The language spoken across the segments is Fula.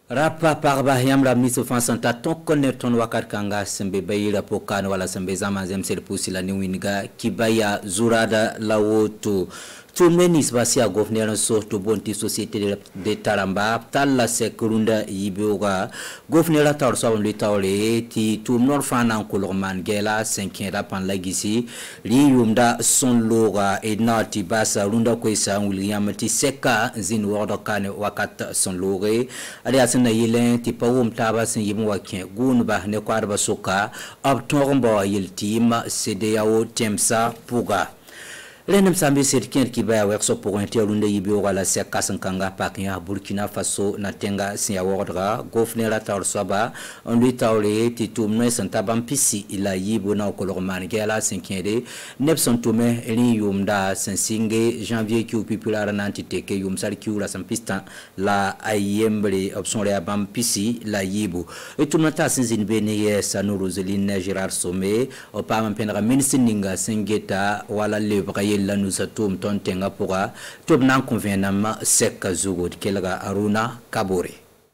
Rapa parba yamra miso fansanta ton connaître ton wakat kanga sembe bayira pokan wala sembe zama zemsel pusila ni winiga kibaya zurada lawoto tumenis basia gouverneur sorto bonti société de Taramba talla sekurunda yiboga gouverneur tar so le tawle ti tumnor fana kolorman gela 5 rapan lagisi li yumda son loga e nati basa runda kwesa William ti seka zin wordo kane wakat son lore ali asna yelen ti pawum taba sin yimu wakin gunba ne kwarba soka ab torombo yiltim cdao temsa puga Lenem sambi serkien ki baya wekso pour interlunde yibiora wala seka sankanga pakia Burkina Faso na tenga siya wordra gouverneur tar soba on lui taule ti tumne santabam pisi ila yibo na kolorman gela 5e nepson tume eli yumda sensinge janvier ki popular nantite ke yum sar ki ula sampista la ayembre option le abam pisi la yibo et tumata sinzin bene sanu Roseline Gérard Sommet o pam penra ministre singeta wala le la nous atom ton tenga pora tob nan convenama seka zugo kelga Aruna Kabore.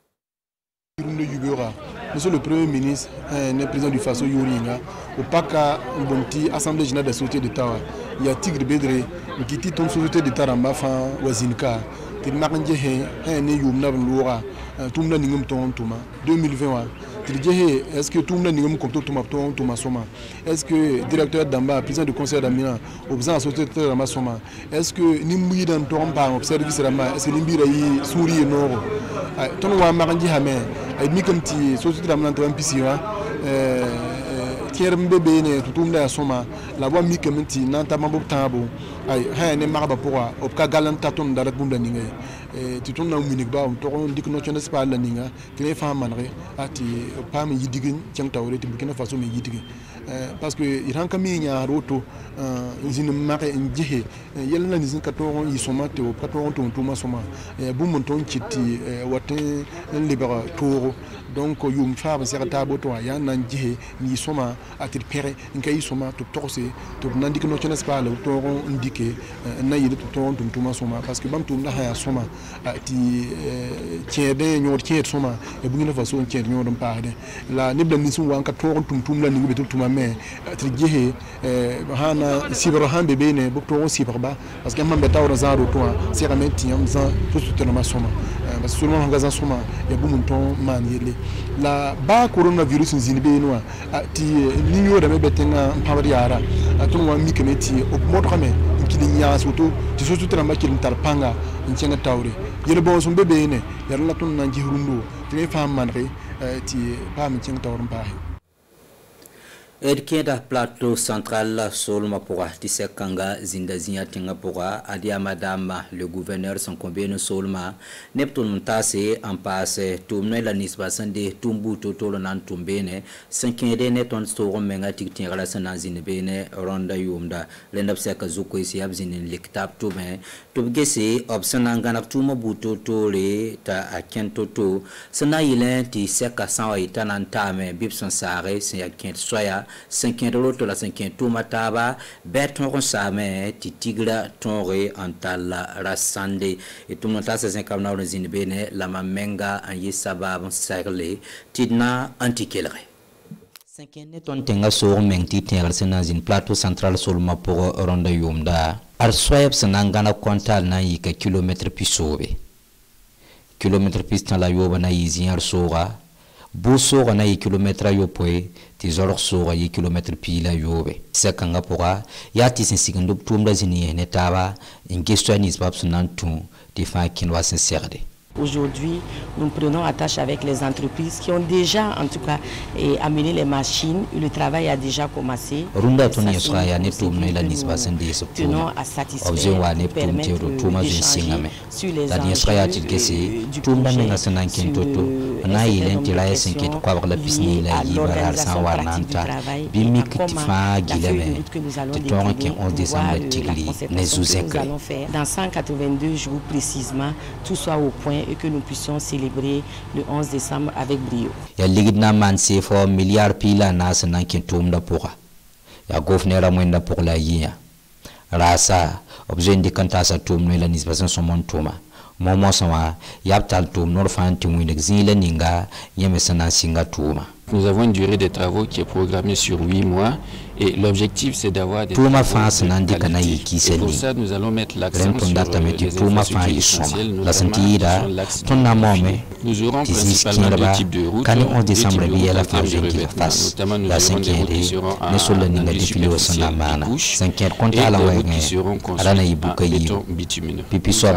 Monsieur le Premier ministre, le président du Faso Yoringa, au PACA, Bonti, Assemblée générale de la société d'État, il y a Tigre Bédré, qui dit ton société d'État en Bafan, Wazinka, qui n'a pas de Yumna Loura, Tumna Ningum Tontuma, 2020. Est-ce que tout le monde est comme Soma? Est-ce que le directeur d'Amba, président du conseil d'Amina, observe la société de Rama Soma? Est-ce que Nimbi dans Tomba, observe le Rama? Est-ce que Nimbi est souri et nord? Ton wa Marandi Hamé, et Mikanti, société d'Amina, Pisira, Kierm Bébé, tout le monde à Soma, la voix Mikamenti, Nantamabo Tabo, Hay ne Marba Pora, Opka Galantaton d'Arabunda Ningé. Tu tournes dans le Munigba, on tourne dit que nous ne sommes pas la Ninga, que les femmes maneraient à ti pas me yidigin, tiens tauré, tu bouquin de façon me yidigin. Parce que il ranka mi a roto, ils ne marquent un djihé, il y a là des 14 ils sont matés au 14 ton soma, boumonton chiti, watin, libéra toro. Donc, yum fab serata boto ya nan djihé, ni soma à tir péré, une caille soma, tout torsé, tout n'indique que nous ne sommes pas le toron indiqué, naïd tout toron ton soma, parce que bam tout n'a soma. Ti tiede ñor tied soma e bu ngi fa so tied ñor dum paade la nibla ni sun wanka to tum la ni betul tuma me tri jehe hana sibro hambe be ne bu to sibro ba parce que mambe tawra zaro to c'est rameti yam za tout tout na soma parce que seulement ngaza soma e bu mun ton man yele la ba coronavirus zinbe no ti ni ñor da me betenga pawri yara to wa mi kemeti o mo to xame ki ni nya surtout ti so tout na ma ki tarpanga ncenga tawre yele bon so bebe ne yar la ton nan jirundo te fam manre ti pam ncenga tawre mbahi Edkeda plateau central solma pora tisekanga zindazinya tinga pora adia madame le gouverneur son combien solma neptun mutase en passe tumne la nisba sande tumbu totolo nan tumbene 5e neton storo menga tiktin la sana zinbene ronda yumda lendap seka zuko isi abzinin liktap tume tubgese opsana ngana tuma buto tole ta akentoto sana yilen ti seka sawa itanan tame bibson sare se yakent soya 5e to la 5e to mataba beton same ti tigra tonre antala rasande et tout monta sa 5 na rozine bene la mamenga an yisaba serle tidna antikelre 5e neton tenga so mengti tenga sena zin plateau central sur ma pour ronda yumda ar soyab sanangana kontal na yika kilometre pisobe kilometre pistan la yoba na yiziar sora Boussoura na kilometre yopoe tizor sora yi kilometre pila yobe sekanga pora yati sinsigando tumda zini netaba ingesto ni babsu nantu defa kinwa sincerde. Aujourd'hui, nous prenons attache avec les entreprises qui ont déjà, en tout cas, amené les machines. Le travail a déjà commencé. Tenons à satisfaire et permettre d'échanger sur les enjeux du projet, sur l'intégration liée à l'organisation pratique du travail et à comment la feuille de route que nous allons décliner pouvoir la concertation que nous allons faire dans 182 jours précisément, tout soit au point et que nous puissions célébrer le 11 décembre avec brio. Ya ligna man se fo milliard pila nas nan kin tumda pora. Ya gouverneur amwenda pour la yia. Rasa objet de kanta sa tumne la nisbasan son montuma. momo sama yaptal tum nor fanti muinek zile ninga yemesana singa tuma. Nous avons une durée de travaux qui est programmée sur 8 mois et l'objectif c'est d'avoir des travaux de qualité. Et pour ça nous allons mettre l'accent sur les infrastructures essentielles, notamment l'axe. Nous aurons principalement 2 types de routes, notamment nous aurons des routes qui seront en artificiel qui bouchent et des routes qui seront construites en béton bitumineux.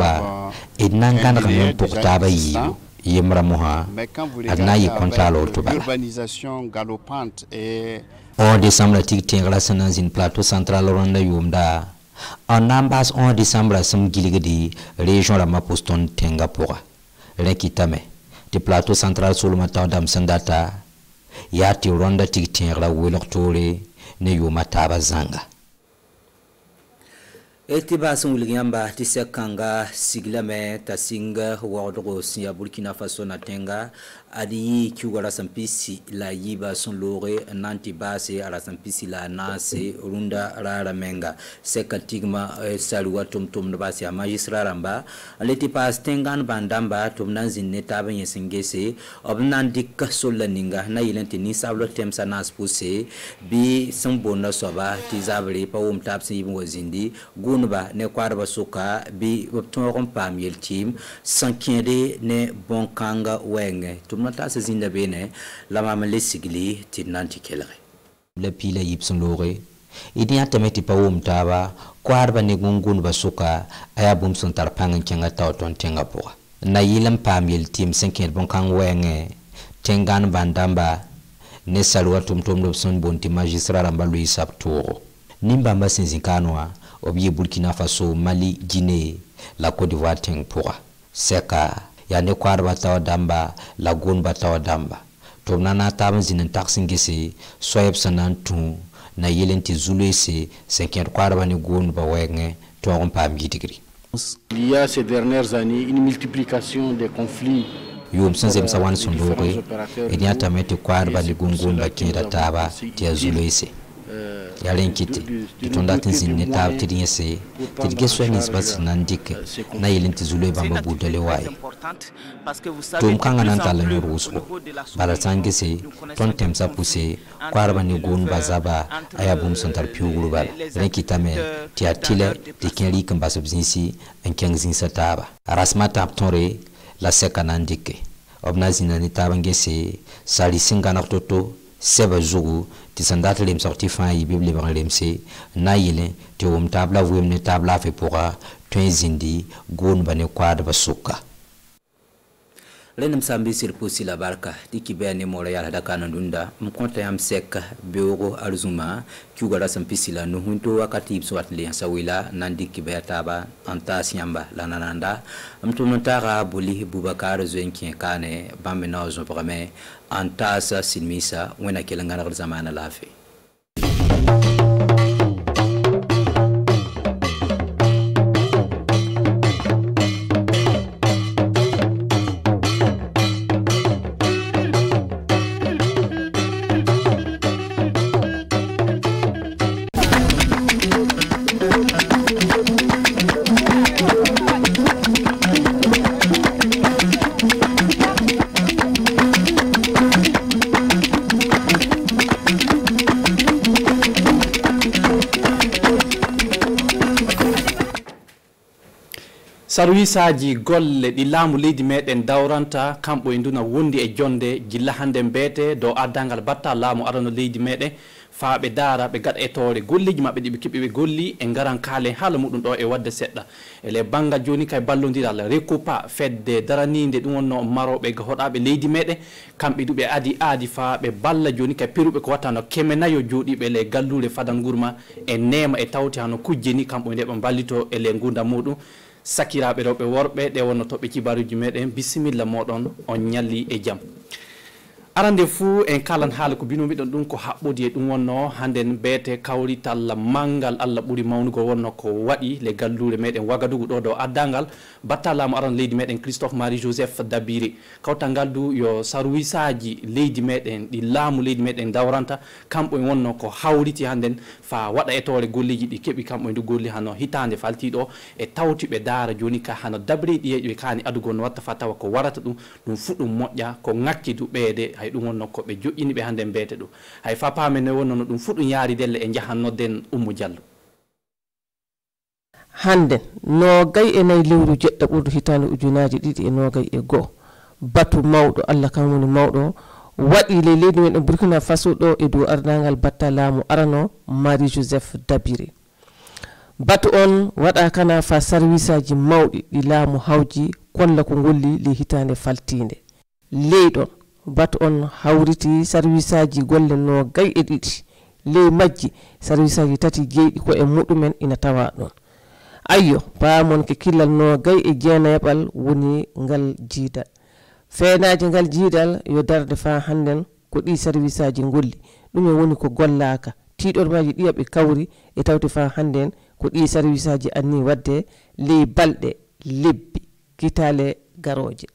Mais quand vous regardez l'urbanisation galopante et en décembre la une plateau central ronda yumda en ambas en décembre sam giligedi région la maposton tengapura rekitame de plateau central sur le matin dam sandata yati ronda tigtengla welortore ne yumata bazanga. Etiba sunguliyamba tisekanga siglame tasinga wadro siya Burkina Faso na tenga adi kiugara sampisi la yiba sunlore nanti base ala sampisi la nase runda rara menga sekatigma saluwa tumtum na base ya magistraramba aleti pas tengan bandamba tumnanzi netaba yesengese obnandik solaninga na yilenti ni sablo temsa nas puse bi sambona soba tizabri pa umtapsi yibwo zindi ba ne kwarba suka bi ton pam yel team sankende ne bonkanga wenge tumata se zinda bene la mamale sigli tinanti kelre le pile yipson lore idi atameti pa umtaba kwarba ne gungun basuka aya bumson tarpangan kenga tawton tengapoa na yilam pam yel team sankende bonkanga wenge tengan bandamba ne salwa tumtum lobson bonti magistrat amba lui saptoro nimba masinzinkanwa obiye Burkina Faso, Mali, Guinée, la Côte d'Ivoire teng pourra. Seka, ya ne kwarba tawa damba, la gonba tawa damba. Tomnana taban zinen taksingese, soyeb sanan tun, na yelenti zulese, senken kwarba ne gonba wenge, toron pa mgidigri. Il y a ces dernières années une multiplication des conflits. Yom sanzem sawan sondore, et n'y a tamete kwarba ne gonba kenda taba, tia zulese. Yalen kiti titonda tinzin neta tidinse tidige swani sbas nandik na yelenti zule bamba budale waye tum kanga nan tala ni ruso bala sangese ton temsa pousse kwarba ni gon bazaba ayabum santar piuguru bal renkitame tiatile tikeri kamba subzinsi en kengzin sataba rasmata tonre la seka nandike obnazina ni tabangese sali singana toto seba zugu ti sandat lem sorti fan yi bible ba lemse na yile ti wum tabla wum ne tabla fe pora tun zindi gon bane kwad basuka lenem sambi sir pusi la barka tiki bene mola yala dakana ndunda mkonta yam sek beoro alzuma kiugara sampisi la nuhunto wakati ibswat le sawila nandiki betaba antas yamba la nananda mtunontara buli bubakar zwenki kane bamena zo brame antasa silmisa wena kelangana zamana lafi Sarwisaji golle di laamu leydi meden dawranta kambo e nduna wondi e jonde gilla hande mbete do addangal batta laamu arano leydi meden faabe dara be gad etore golleji mabbe di be kibbe be golli e ngaran kale hala mudum do e wadde sedda ele banga joni kay ballondiral rekupa fedde daraninde dum wonno marobe ga hodabe leydi meden kambe dube adi faabe balla joni kay pirube ko watano kemenayo jodi be le gallure fadan gurma e nema e tawti hano kujjeni kambo de be ballito ele ngunda mudum sakiraɓe rewɓe worɓe ɗe wonno toɓɓe kibaruji meɗen bisimilla moɗon on ñalli e jaam arande fu en kalan haala ko binomi don dum ko habbodi e dum wonno handen beete kawrital mangal alla buri mawnugo wonno ko wadi le gallure meden wagadugo do addangal battalaamo aran leydi meden Christophe Marie Joseph Dabiri kawtangal du yo sarwisaji leydi meden di laamu leydi meden dawranta kambo wonno ko hawriti handen fa wada etore golleji di kebi kambo ndu golli hano hitande faltido e tawti be dara joni ka hano dabri di e kani adugo no watta fa tawa ko warata dum fuddum modja ko ngakki du beede dum wonno ko be jo'ini be hande beete dum hay fa paame ne wonno dum fudum yaari delle e jahanno den ummu jallo hande no gay e nay lewru jedda burdu hitande ujunaji didi e no gay e go batu mawdo Allah kan woni mawdo wadi le leydi men Burkina Faso do e do ardangal battalamu arano Marie Joseph Dabiri batu on wada kana fa serviceaji mawdi di laamu hawji kolla ko golli le hitande faltinde leydon batu on hawriti serviceaji golle no gay e didi le majji serviceaji tati geedi ko e mudumen ina tawa don ayyo paamon ke killal no gay e jeenayabal woni ngal jiidal feenaaji ngal jiidal yo darde fa handen ko di serviceaji golli dum woni ko gollaka tidor maaji diyabe kawri e tawti fa handen ko di serviceaji anni wadde le balde lebbi kitale garoje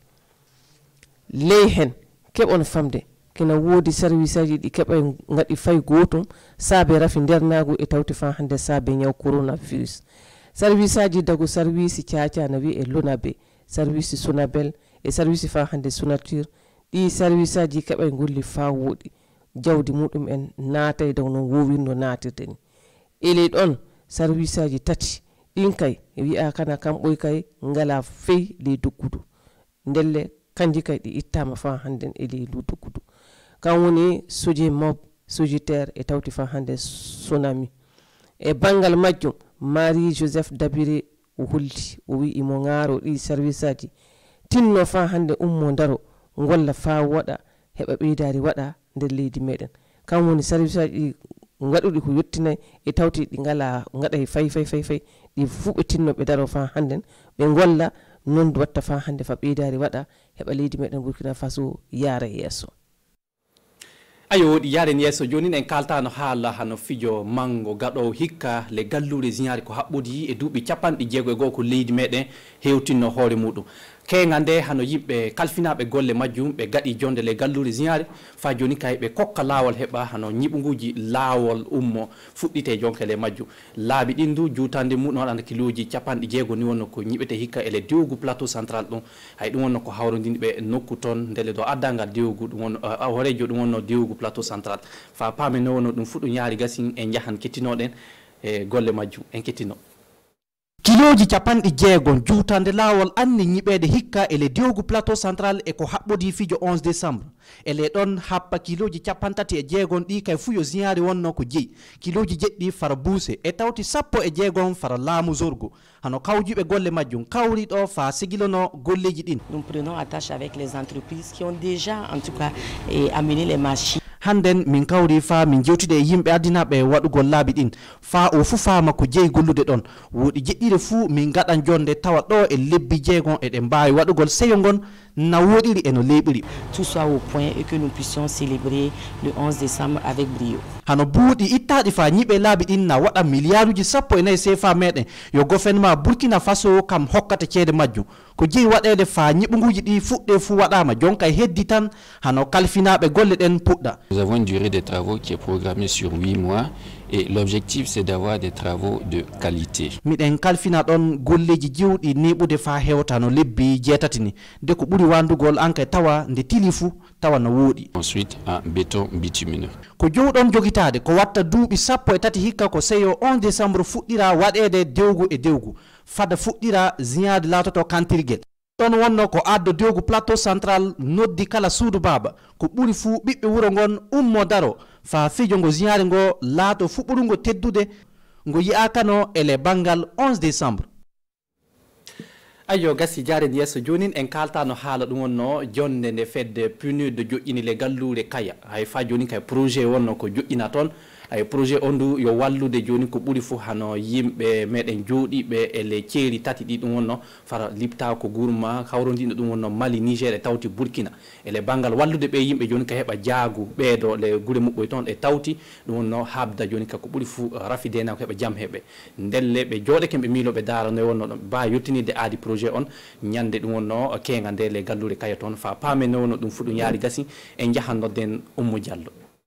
le hen kebon famde kena wodi serviceaji di keba ngadi fay gotum saabe rafi dernago e tawti fa hande saabe nyaw coronavirus serviceaji dago service ciacia na wi e lunabe service sunabel e service fa hande sunature di serviceaji keba ngulli fa wodi jawdi mudum en naatay daw no wowindo naatirden ele don serviceaji tati din kay wi'a kana kam boy kay ngala fey le duggudu ndelle kanji kay di ittama fa handen e le duggudu kan woni soje mob sojitaire e tawti fa hande tsunami e bangal majjum Marie Joseph Dabiri hulti o wi imo ngaro di serviceaji tinno fa hande ummo daro ngolla fa wada heba beydari wada nder leydi meden kan woni serviceaji ngadudi ko yottinay e tawti di ngala ngada fay di fube tinno be daro fa handen be ngolla non watta fa hande fa beydari wada heba leydi meden Burkina Faso yaara yeso ayo di yaren yeso joni en kaltano haala hano fijo mango gado hikka le gallure zinyari ko habbodi e duubi capandi jeego e go ko leydi meden hewtinno hoore mudum kengande hano yibbe kalfinabe golle majjum be gadi jonde le gallure zinyari fa joni kay be kokka lawol heba hano nyibunguji lawol ummo fuddite jonke le majjum laabi dindu jutande mudum wadanda kiloji capandi jeego ni wonno ko nyibete hikka ele diwgu plateau central dum hay dum wonno ko hawrondini be nokku ton ndele do addangal diwgu dum wonno horejo dum wonno diwgu plateau central fa pame no wonno dum fudum yaari gasin en jahan kettinoden e golle majjum en kettino kiloji capandi jeegon jutande lawol anni nyibede hikka ele diogu plateau central e ko habbodi fijo 11 décembre ele don happa kiloji capantati e jeegon di kay fuyo ziyaari wonno ko jeyi kiloji jeddi fara buuse e tawti sappo e jeegon fara laamu zorgo hano kawjube golle majjum kawri do fa sigilono golleji din. Nous prenons attache avec les entreprises qui ont déjà en tout cas amené les machines handen min kawri fa min jewtide yimbe adinabe wadugol laabi din fa o fu faama ko jeyi gollude don wodi jeddire fu min gadan jonde tawa do e lebbi jeegon e de mbaawi wadugol seyongon na wodiri e no lebiri tout soit au point et que nous puissions célébrer le 11 décembre avec brio hano buudi ittaadi fa nyibe laabi din na wada miliyaaruji sappo e nay CFA meden yo gouvernement Burkina Faso kam hokkata ceede majju ko jeyi wadede fa nyibunguji di fudde fu wadama jonka heddi tan hano kalfinaabe golle den pudda. Nous avons une durée des travaux qui est programmée sur 8 mois et l'objectif c'est d'avoir des travaux de qualité. Miden kalfina don golleji jiwdi nebude fa hewta no lebbi jetatini de ko buri wandugol anka tawa nde tilifu tawa no wodi. Ensuite en béton bitumineux. Ko jowdon jogitade ko watta duubi sappo e tati hikka ko seyo 11 décembre fuddira wadede dewgu e dewgu fada fuddira ziyaade latoto kantirgel ton wonno ko addo dewgu plateau central noddi kala suudu baba ko buri fu bibbe wuro ngon ummo daro fa fijo ngo ziyaare ngo laato fuburungo teddude ngo yi'akano ele bangal 11 décembre. Ayo gasi jaren yeso jonin en kaltano haala dum wonno jonde ne fedde punu de jo'ini le gallure kaya hay fa joni kay projet wonno ko jo'ina ton ay projet ondu yo wallude joni ko ɓuri fu hano yimɓe meɗen jooɗiɓe e le ceeri tati ɗi ɗum wonno fara lipta ko gurma hawrodino ɗum wonno Mali Niger e tawti Burkina ele bangal wallude ɓe yimɓe joni ka heɓa jaagu ɓeeɗo le gure muɓɓoy toon e tawti ɗum wonno habda joni ka ko ɓuri fu rafidena ko heɓa jaam heɓe ndelle ɓe jooɗeke ɓe miiloɓe darano e wonno ɗon ba yettinide aadi projet on ñande ɗum wonno kenga nde le gallure kaya toon fa paame no wonno ɗum fu ɗum yaari gasi e jahannoden Oumou Diallo.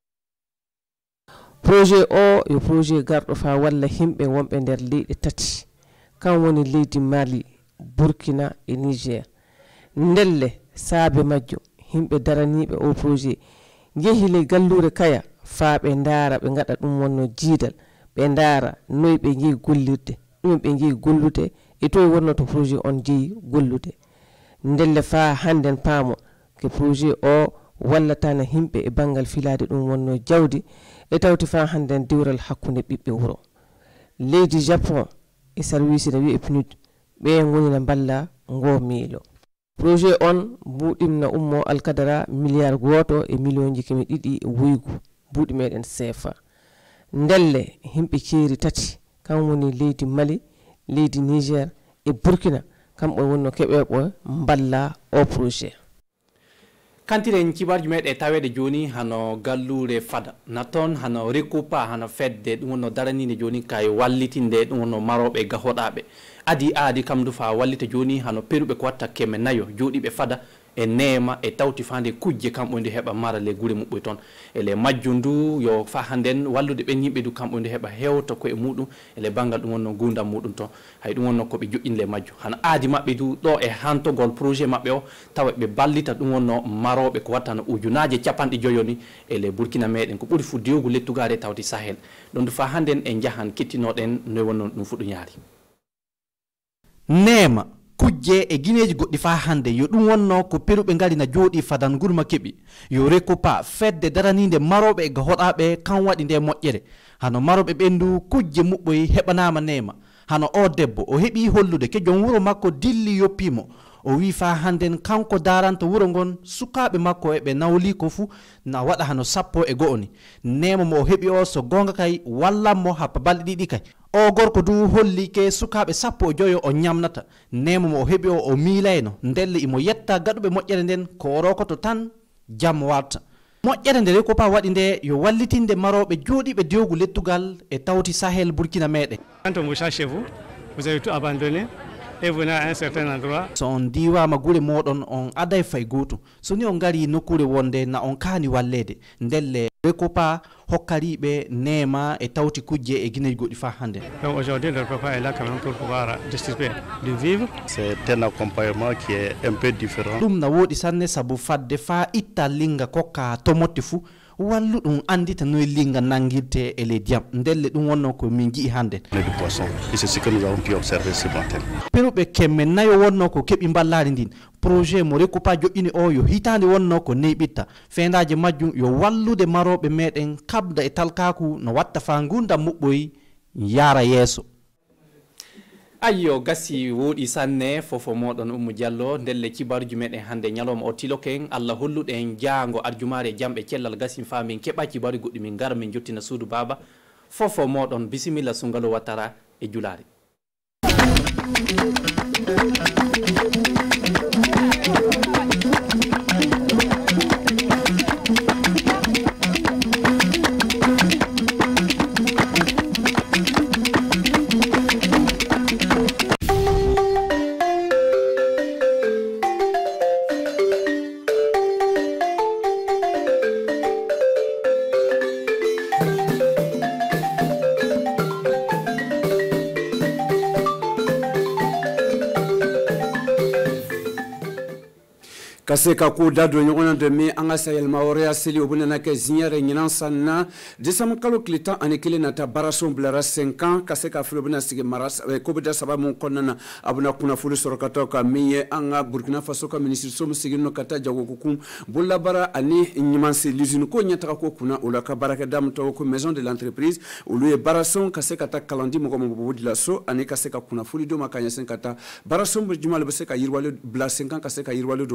Projet o yo projet garɗo fa walla himɓe wonɓe nder leyɗe tati kan woni leydi Mali, Burkina e Niger. Ndelle saabe majjo himɓe daraniɓe o projet jeehi le gallure kaya fa ɓe ndaara ɓe ngaɗa ɗum wonno jiidal ɓe ndaara noyi ɓe jeehi gollirde ɗum ɓe jeehi gollude e toye wonno to projet on jeehi gollude. Ndelle fa hannden paamo ke projet o wallatana himɓe e bangal filade ɗum wonno jawdi e tawti fa hannden dewral hakkunde ɓiɓɓe wuro. Leydi Japon e service ne wi'e PNUD ɓe ngoni na balla ngo miilo. Projet on buuɗimna ummo alkadara milliard goto e million ji kemi ɗiɗi e woygu buuɗi meɗen CFA. Ndelle himɓe ceeri tati kan woni leydi Mali, leydi Niger e Burkina kamɓe wonno keɓeɓo balla o projet. Kantiren kibarji meɗe tawede joni hano gallure fada na toon hano recoupa hano fedde ɗum wonno daranide joni kay wallitinde ɗum wonno maroɓe gahoɗaɓe aadi kam du fa wallita joni hano peruɓe ko watta keme nayo joɗiɓe fada e neema e tawti fande kujje kamɓe ndi heɓa mara le gure muɓɓoy toon ele majju ndu yo fa handen wallude ɓen yimɓe du kamɓe ndi heɓa hewta koye muɗum ele bangal ɗum wonno gurdam muɗum toon hay ɗum wonno koɓe joƴƴin le majju hana aadi maɓɓe du ɗo e hantogol projet maɓɓe o tawa ɓe ballita ɗum wonno maroɓe ko watta no ujunaje capanɗe joyoni ele Burkina meɗen ko ɓuri fu dewgu lettugade tawti Sahel ɗon du fa handen e jahan kettinoɗen no wonno ɗum fu ɗum yaari neema kujje e guineji goɗɗi fa hande yo ɗum wonno ko peruɓe ngari na jooɗi fadan gurma keɓi yo recoupa fedde daranide maroɓe e gahoɗaɓe kan waɗi nde moƴƴere hano maroɓe ɓendu kujje muɓɓoy heɓanama nema hano o debbo o heeɓi hollude ke joom wuro makko dilli yoppimo o wi fa handen kanko daranta wuro ngon sukaɓe makko e ɓe nawli ko fu na waɗa hano 10 ni nema mo o heeɓi o so gonga kay wallanmo happa balɗe ɗiɗi kay o gorko du holli ke sukaɓe 15 o ñamnata nema mo o heeɓi o miilayno ndelle imo yetta gaɗuɓe moƴƴere nden ko rokoto tan jam watta moƴƴere nde recoupa waɗi nde yo wallitinde maroɓe jooɗiɓe dewgu lettugal e tawti Sahel Burkina meɗen. Quand on vous cherche vous avez tout abandonné et venez à un certain endroit. So on diwama gure moɗon on aday fay goto so ni on gari nokkure wonde na on kaani wallede ndelle recoupa hokkariɓe neema e tawti kujje e guineji goɗɗi fa hande. Donc aujourd'hui le recoupa est là quand même pour pouvoir distribuer du vivre. C'est un accompagnement qui est un peu différent. ɗum na woɗi sanne sabu fadde fa itta linga kokka tomotte fu wallu ɗum andita noye linga nangirte e ley diyam ndelle ɗum wonno ko min jii hande. Du poisson et c'est ce que nous avons pu observer ce matin. peruɓe kemme nayo wonno ko keɓi ballari ndin projet mo recoupa joƴƴini o yo hitande wonno ko neyɓitta fendaji majjum yo wallude maroɓe meɗen kabda e talkaku no watta fa gurdam muɓɓoy yaara yeeso. ayyo gasi woɗi sanne fofo moɗon Oumou Diallo ndelle cibaruji meɗen hande ñalawma o tiloken Allah holluɗen jaango arjumare jamɓe cellal gasi famin keɓa cibaru goɗɗi min gara min jottina suudu baba fofo moɗon bisimilla Soungalo Ouattara e julare. Kaseka ko dado ɲɔgɔn de mi an ka sayɛl mawɔrɔya seli o bena kɛ ziɲɛrɛ ɲinan sanna décembre kalo tile 11 nata barason bilara 5 ans ka se ka fili o bena sigi mara ko bɛ da saba mun kɔnɔna na a bena kunnafoli sɔrɔ ka taa ka min ye an ka Burkina Faso ka ministre som sigin no ka taa jagokukun bololabara ani ɲumanse l'usine ko ɲɛtaga ko kunna o la ka baarakɛda min tɔgɔ ko maison de l'entreprise olu ye barason ka se ka taa kalandi mɔgɔ mɔgɔ bɔ la so ani ka se ka kunnafoli d'o ma ka ɲɛsin ka taa barason juma le bɛ se ka yiriwali bila 5 ans ka se ka yiriwali do ka barason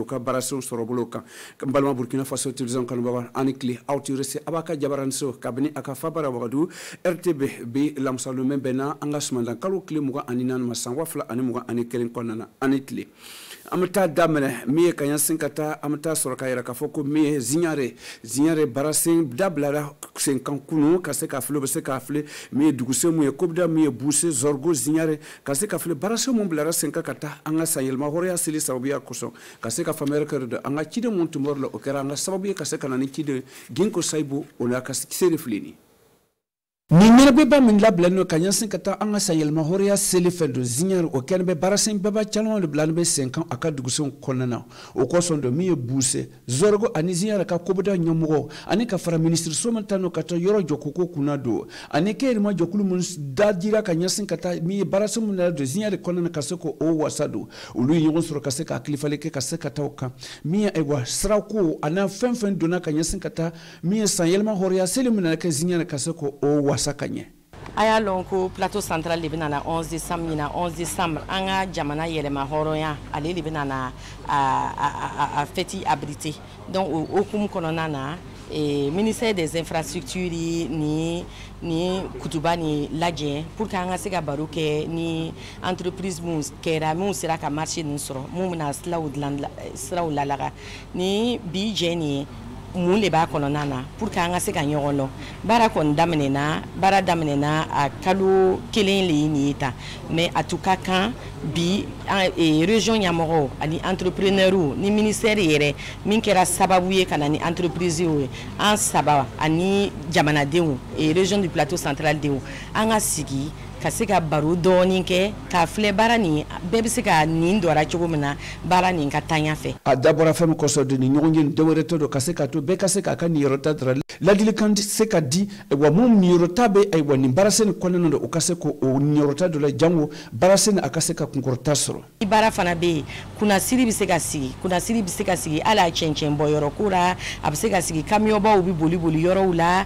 relation sorobolo kan balma Burkina Faso tilzon kan baba anikli autirese abaka jabaranso kabini aka fabara wadu RTB bi lamsalu membena engagement dan kalu kli muga aninan masangwa fla ani muga ani kelen konana anitli amata damene mi kanya sinkata amata soraka yara ka foko mi zinyare barasin dablara 50 kunu kase ka flo bese ka fle mi duguse mu e kobda mi buse zorgo zinyare kase ka fle barasin mu blara 50 kata anga sayelma horia sili sababiya koso kase ka famere ka de anga chide mun tumor la okera anga sababiya kase kana ni chide ginko saibu ona kase sere flini ni nerbe ba min la blano kanyansin kata anga sayelma horia seli fedo zinyar o kenbe barasin baba chalon le blanbe 5 ans aka duguson konana o koson do mi buse zorgo ani zinyar ka koboda nyomo ani ka fara ministre somantano kata yoro jokoko kunado ani keri ma jokulu mun dadira kanyansin kata mi barasin mun do zinyar konana kaseko o wasado ulu yongo soro kaseka klifale ke kaseka tawka mi ewa srako ana fenfen dona kanyansin kata mi sayelma horia seli mun ka zinyar kaseko o aya lonko plateau central libina na 11 décembre na 11 décembre anga jamana yelema horoya ale libina na a feti abrité donc au kum konona na ministère des infrastructures ni kutuba ni ladje pour kanga sega baruke ni entreprise mus kera mu sera ka marché nsoro mu na slaw la ni bi jeni mun le ba konona na pour que anga se ka ɲɔgɔn bara kon daminɛna bara daminɛna a kalo kelen le ni ta mais a tout cas kan bi région ɲamɔgɔ ani entrepreneur ni ministère yɛrɛ min kɛra sababu ye kana ni entreprise ye an saba ani jamanadenw région du plateau central denw an ka sigi ka se ka baro dɔɔni kɛ ka filɛ baara nin bɛɛ bɛ se ka nin dɔra cogo min na baara nin ka taa ɲɛfɛ a dabɔra fɛn min kɔsɔn de ni ɲɔgɔn ye dɔwɛrɛ tɛ don ka se ka to bɛɛ ka se k'a ka niyɔrɔta dɔrɔn ladilikan se ka di wa mun niyɔrɔta bɛ ayiwa nin baarasen kɔnɔna na o ka se k'o niyɔrɔta dɔ la jango baarasen a ka se ka kunkɔrɔta sɔrɔ ni baara fana bɛ yen kunnasiri bɛ se ka sigi kunnasiri bɛ se ka sigi hali a cɛncɛn bɔ yɔrɔ ko la a bɛ se ka sigi kamiyɔnbaw bɛ boli yɔrɔw la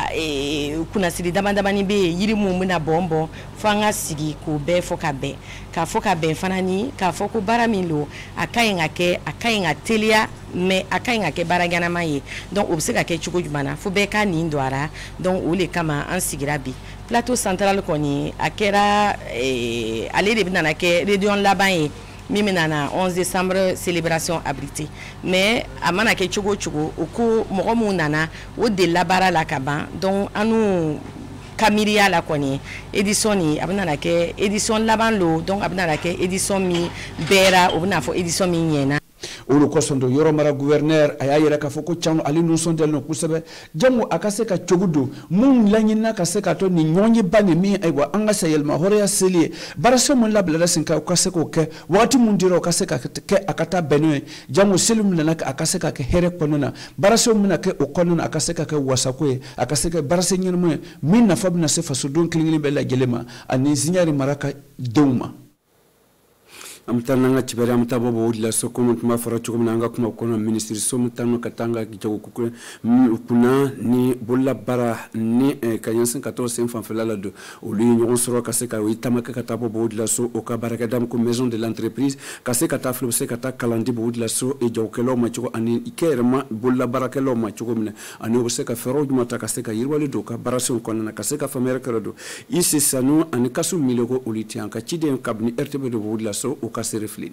kunnasiri damadamani bɛ yen yiri mun bɛna bɔn fanga sigi ko bɛɛ fɔ ka bɛn fana ni k'a fɔ ko baara min lo a ka ɲi ka teliya mais a ka ɲi ka kɛ baara ɲɛnama ye donc o bɛ se ka kɛ cogo jumɛn na fo bɛɛ ka nin don a la donc o le kama an sigira bi plateau central kɔni a kɛra ale de bɛ nana kɛ réunion laban ye min bɛ nana 11 décembre célébration abrité mais a mana kɛ cogo cogo o ko mɔgɔ mun nana o de labaara la ka ban donc anu kamiriya la kɔni édition ni a bɛ nana kɛ édition laban lo donc a bɛ nana kɛ édition min bɛɛra o bɛ na fɔ édition min ɲɛna olu kosɔn do yɔrɔ mara gouverneur a y'a yɛrɛ k'a fɔ ko can ale nisɔndiyalen don kosɛbɛ jango a ka se ka cogo don mun laɲinina ka se ka to ni ɲɔgɔn ye ba ni min ayiwa an ka sayɛlɛma hɔrɔnya seli ye baarasen mun labilara sen kan u ka se k'o kɛ wagati mun dira o ka se ka kɛ a ka taa bɛn n'o ye jango seli mun nana a ka se ka kɛ hɛrɛ kɔnɔna na baarasen mun na kɛ o kɔnɔna na a ka se ka kɛ wasako ye a ka se ka baarasen ɲɛnama ye min nafa bɛna se fasoden kelen-kelen bɛɛ lajɛlen ma ani ziɲari mara ka denw ma amtanga chibere amtabo bo la sokomo tuma fara chukuma nanga kuma kono ministre somtano katanga jago kuna ni bolla bara ni kanyansin 14 fanfela la do o lui nyon soro kaseka o itamaka katabo bo la so o ka baraka dam ko maison de l'entreprise kaseka ta flobse kata kalandi bo la so e jago kelo ma chuko ani ikerma bolla baraka lo ma chuko mine ani o seka fero mata kaseka yirwale do ka barason kono kaseka famere kado isi sanu ani kasu milego olitian ka chide kabni RTB do bo la so o sereflini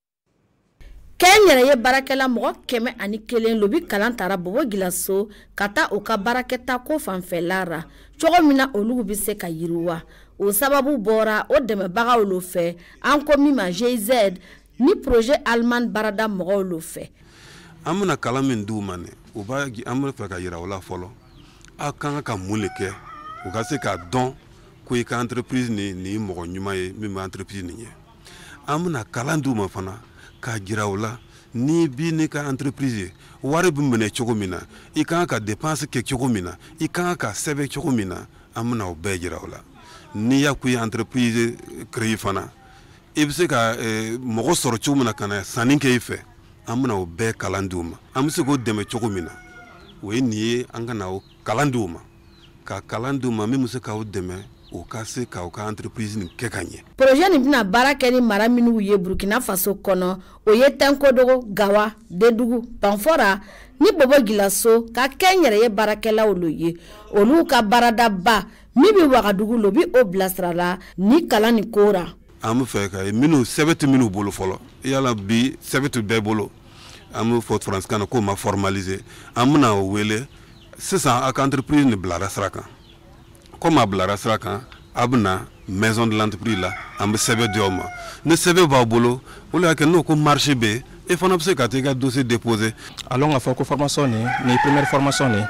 Kenya ye barakela mɔgɔ 101 lobi kalan tara bobo gilaso kata o ka baraketa ko fanfɛlara cogo min na olu bɛ se ka yiriwa o sababu bɔra o dɛmɛbagaw lo fɛ an ko min ma GIZ ni projet allemand barada mɔgɔw lo fɛ an bɛna kalan min d'u ma o b'a an bɛ fɛ ka yira o la fɔlɔ a kan ka mun de kɛ u ka se k'a dɔn ko i ka entreprise ni mɔgɔ ɲuman ye min bɛ entreprise nin ye an bɛna kalan d'u ma fana k'a jira o la ni bi ne ka entreprise ye wari bɛ minɛ cogo min na i kan ka dépense kɛ cogo min na i kan ka sɛbɛn cogo min na an bɛna o bɛɛ jira o la n'i y'a ko i entreprise créer fana i bɛ se ka mɔgɔ sɔrɔ cogo min na ka na sanni kɛ i fɛ an bɛna o bɛɛ kalan d'u ma an bɛ se k'o dɛmɛ cogo min na o ye nin ye an ka na o kalan d'u ma ka kalan d'u ma min bɛ se k'o dɛmɛ o ka se ka o ka entreprise ni kɛ ka ɲɛ. Projet ni bɛna baara kɛ ni mara minnu ye Burkina Faso kɔnɔ o ye Tenkodogo, Gawa, Dedugu, Banfora ni Bobo Gilaso ka kɛ n yɛrɛ ye baarakɛlaw lo ye olu ka baradaba min bɛ Wagadugu lo bi o bilasirala ni kalan ni kora. An bɛ fɛ ka minnu sɛbɛn minnu bolo fɔlɔ yala bi sɛbɛn bɛɛ bolo an bɛ fɔ faransikan na ko ma formaliser an bɛna o wele sisan a ka entreprise ni bilara sira kan comme a bilara sira kan a bɛna maison de l'entreprise la an bɛ sɛbɛn di aw ma ni sɛbɛn b'a bolo o de y'a kɛ n'o ko marché bɛ yen e fana bɛ se ka taa i ka dossier déposer. Alors on a fait ko formation ni première formation ni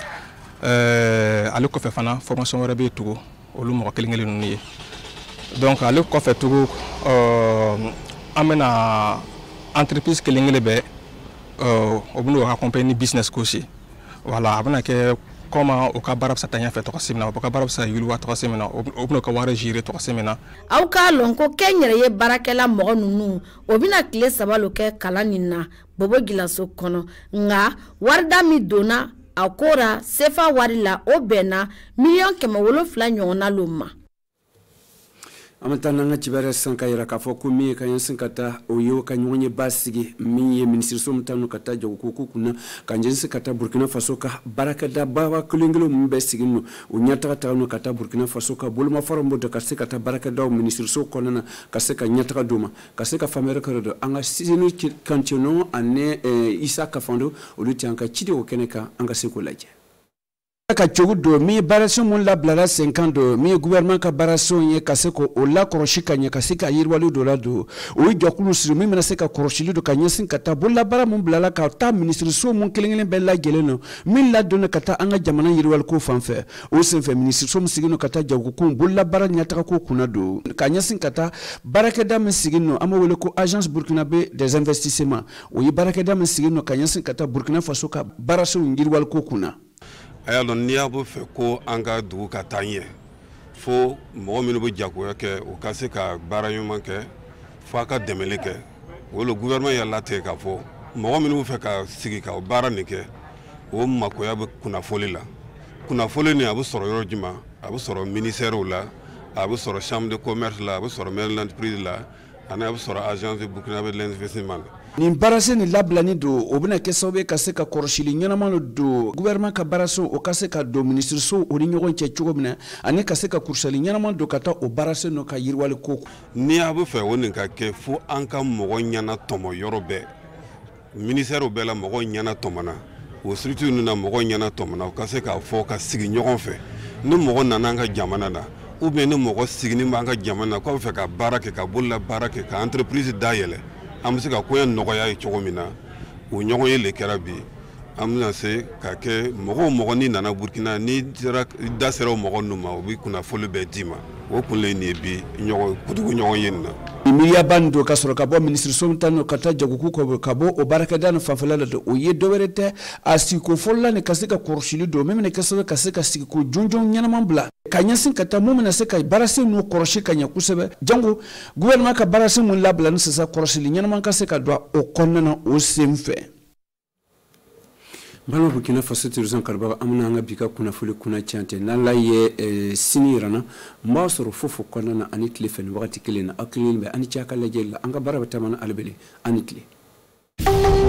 ale kɔfɛ fana formation wɛrɛ bɛ tugu olu mɔgɔ kelen-kelen ninnu ye donc ale kɔfɛ tugu an bɛna entreprise kelen-kelen bɛ o bɛna accompagner business coach voilà a bɛna kɛ comme o ka baara bɛ se taa ɲɛfɛ tɔgɔ se min na o ka baara bɛ se ka yiriwa tɔgɔ se min na o bɛna ka wari gérer tɔgɔ se min na. Aw k'a lɔn ko kɛ n yɛrɛ ye baarakɛla mɔgɔ ninnu o bɛna tile 3 lo kɛ kalan nin na Bobo Gilaso kɔnɔ nka warida min donna a kora sefa wari la o bɛnna $700,000 ɲɔgɔnna lo ma. Amata nanga cibare sanka yira ka fɔ ko min ka yansin ka taa o ye ka ɲɔgɔn ye basigi min ye ministre somtanu ka taa jago ko kunna ka ɲɛsin ka taa Burkina Faso ka barakɛda baba kelen-kelen mun bɛ sigi no o ɲɛtaga taga no ka taa Burkina Faso ka boloma fɔlɔ mo de ka se ka taa barakɛdaw ministre so kɔnɔna ka se ka ɲɛtaga d'o ma ka se ka famɛrɛ kɛrɛ do an ka sisini kantinon ane Isa Kafando olu ti an ka cidi o kɛnɛ kan an ka se ko lajɛ. Ka cogo do mi baration mun lablara 50 do mi gouvernement ka baration ye ka se ko o la koroshi ka ɲɛ ka se ka yirwali do la do o jɔkulu siri min bɛna se ka koroshili do ka ɲɛsin ka taa bolola baara mun bilala ka taa ministre so mun kelen-kelen bɛɛ lajɛlen no min ladonna ka taa an ka jamana yiriwali ko fan fɛ o senfɛ ministre so mun sigi no ka taa jagokun bolola baara ɲɛtaga ko kunna do ka ɲɛsin ka taa baarakɛda min sigi no an bɛ wele ko agence burkinabé des investissements o ye baarakɛda min sigi no ka ɲɛsin ka taa Burkina Faso ka baaraso yiriwali ko kunna. A y'a dɔn n'i y'a bɛ fɛ ko an ka dugu ka taa ɲɛ fo mɔgɔ minnu bɛ jagoya kɛ u ka se ka baara ɲuman kɛ fo a ka dɛmɛli kɛ o le gouvernement y'a latigɛ k'a fɔ mɔgɔ minnu bɛ fɛ ka sigi ka baara nin kɛ o makoya bɛ kunnafoli la kunnafoli nin a bɛ sɔrɔ yɔrɔ jumɛn a bɛ sɔrɔ ministère la a bɛ sɔrɔ chambre de commerce la a bɛ sɔrɔ maire de l'entreprise la ani a bɛ sɔrɔ agence de burkinabé de l'investissement la. Nin baarasen ni labilani do o bɛna kɛ sababu ye ka se ka kɔrɔsili ɲɛnama do gouvernement ka baaraso o ka se ka do ministre so o ni ɲɔgɔn cɛ cogo min na ani ka se ka kursali ɲɛnama do ka taa o baarasen no ka yiriwali ko. Ni a bɛ fɛ o nin ka kɛ fo an ka mɔgɔ ɲɛna tɔmɔ yɔrɔ bɛɛ ministère bɛɛ la mɔgɔ ɲɛna tɔmɔna o structure ninnu na mɔgɔ ɲɛna tɔmɔna o ka se k'a fɔ ka sigi ɲɔgɔn fɛ ni mɔgɔ nana an ka jamana na ou bien ni mɔgɔ sigini b'an ka jamana na k'aw bɛ fɛ ka baara kɛ ka bolola baara kɛ ka entreprise dayɛlɛ an bɛ se ka koya nɔgɔya ye cogo min na o ɲɔgɔn ye le kɛra bi an bɛna se ka kɛ mɔgɔ mɔgɔ ni nana Burkina ni da sera o mɔgɔ ninnu ma o bɛ kunnafoli bɛɛ d'i ma o kun le nin ye bi kutugu ɲɔgɔn ye nin na. Miliyaba nin do ka sɔrɔ ka bɔ ministre somtanu ka taa jagoku kɔ ka bɔ o baarakɛda ni fanfɛla la do o ye dɔwɛrɛ tɛ a sigiko fɔlɔla ni ka se ka kɔrɔsili do min bɛna kɛ sababu ka se ka sigiko jɔnjɔn ɲɛnama bila ka ɲɛsin ka taa mun bɛna se ka baarasen n'u kɔrɔsi ka ɲɛ kosɛbɛ jango gouvernement ka baarasen mun labila ni sisan kɔrɔsili ɲɛnama ka se ka don o kɔnɔna na o sen fɛ. Balo Burkina Faso tourisme karba amuna nga bika kunnafoli kuna chante n'Ala ye sini rana mba sɔrɔ fofo kɔnɔna na ani tile fɛ ni wagati kelen na aw kelen bɛ ani cɛ ka lajɛli la an ka baara bɛ taa mana ale bele ani tile.